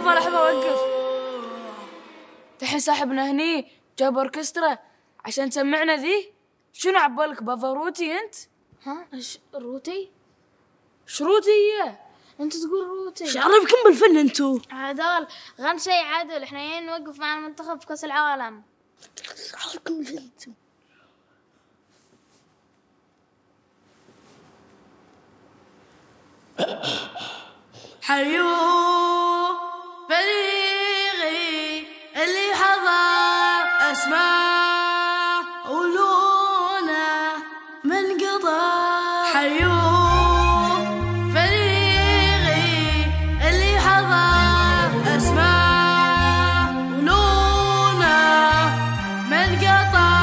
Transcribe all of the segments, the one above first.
لحظة وقف. الحين صاحبنا هني جاب اوركسترا عشان تسمعنا ذي. شنو عبالك بافاروتي انت؟ ها روتي؟ شروطي هي. انت تقول روتي؟ شعرفكم بالفن انتو؟ هذول غن شيء عدل، احنا جايين نوقف مع المنتخب في كأس العالم. شعرفكم بالفن انتو؟ حيوا فريقي اللي حضر اسماء ولونه من قضى. حيوا فريقي اللي حضر اسماء ولونه من قضى.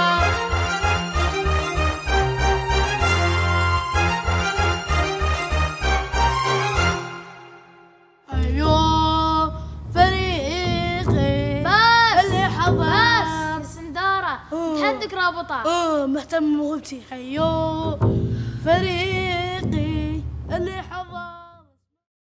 عندك رابطة؟ مهتم بموهبتي. حيو فريقي اللي